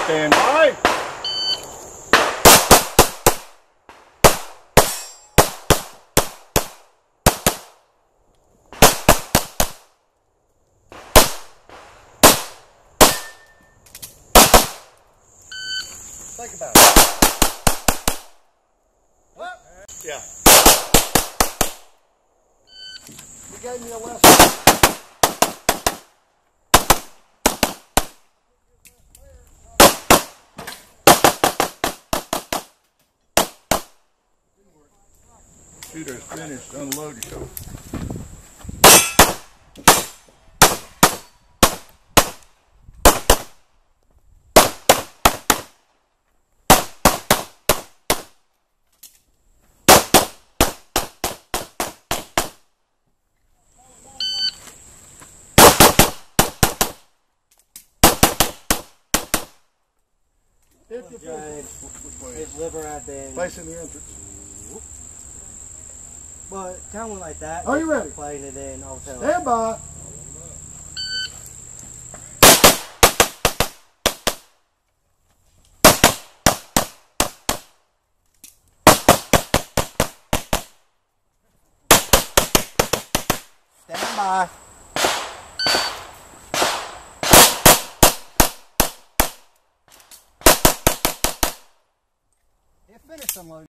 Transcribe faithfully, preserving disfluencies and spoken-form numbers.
Stand by. Think about it. What? Yeah. You gave me a lesson. Shooter's finished. Unload your show. His liver had been facing the entrance. But kind of went like that. Are you ready? Playing it in. All of a sudden, Stand by. Stand by. It finished unloading.